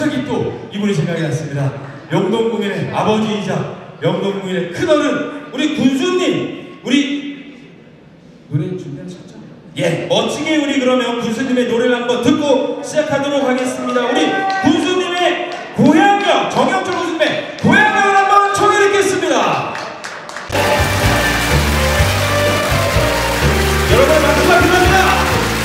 갑자기 또 이분이 생각이 났습니다. 영동국민의 아버지이자 영동국민의 큰어른 우리 군수님, 우리 노래 준비하셨죠? 예, 멋지게 우리 그러면 군수님의 노래를 한번 듣고 시작하도록 하겠습니다. 우리 군수님의 고향역, 정영철 군수님의 고향역을 한번 청해 듣겠습니다. 여러분 박수 부탁드립니다.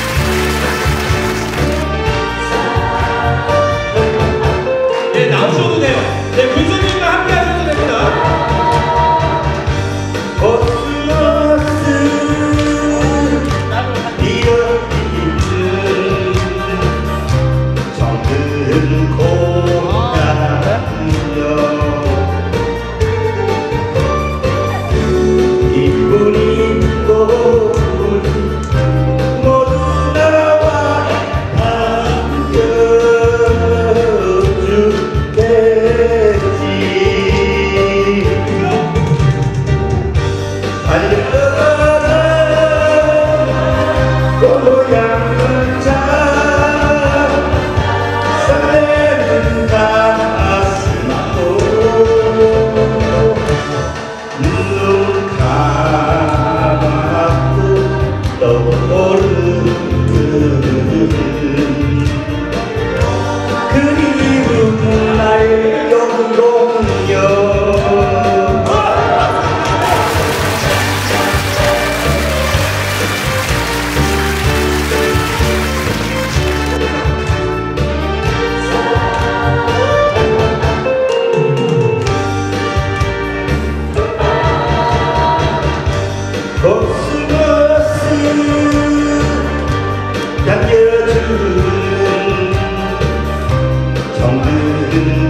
네, 나오셔도 돼요. 네, 군수님과 함께 하셔도 됩니다. 정든